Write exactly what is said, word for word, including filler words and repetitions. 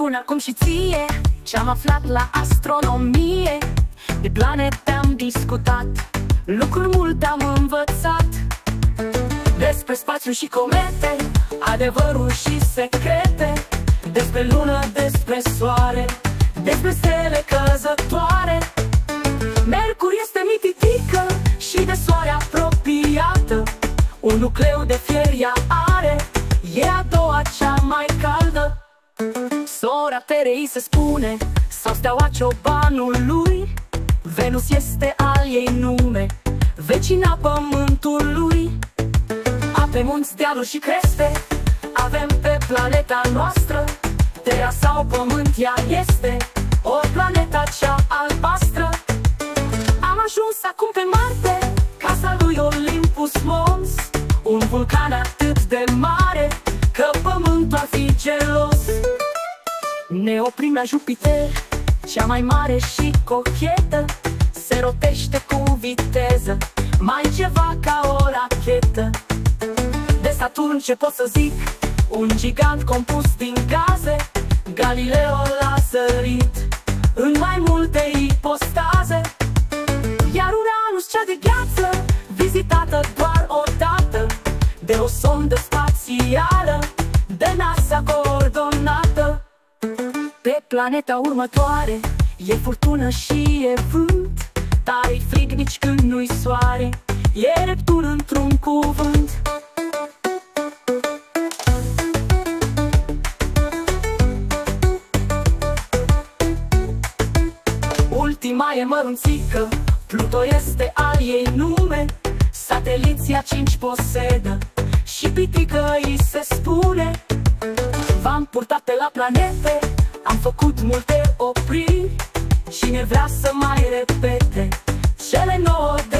spun acum și ție ce-am aflat la astronomie. De planete am discutat, lucruri multe am învățat, despre spațiu și comete, adevărul și secrete, despre lună, despre soare, despre stele căzătoare. Mercur este mititică și de soare apropiată, un nucleu de fier ea are, e a doua cea mai caldă. Sora Terei se spune, sau steaua ciobanului, Venus este al ei nume, vecina pământului. Ape, munți, dealuri și creste avem pe planeta noastră, Terra sau pământ ea este, o planeta cea albastră. Am ajuns acum pe Marte, casa lui Olympus Mons, un vulcan atât de mare că pământul ar fi gelos. Ne oprim la Jupiter, cea mai mare și cochetă, se rotește cu viteză, mai ceva ca o rachetă. De Saturn ce pot să zic, un gigant compus din gaze, Galileo l-a sărit în mai multe ipostaze. Iar Uranus, cea de gheață, vizitată doar o dată de o sondă spațială de NASA coordonată. Pe planeta următoare e furtună și e vânt, tare-i frig nici când nu-i soare, e Neptun într-un cuvânt. Ultima e mărunțică, Pluto este al ei nume, sateliții a cinci posedă și pitică îi se spune. V-am purtat pe la planete, am făcut multe opriri, cine vrea să mai repete cele nouă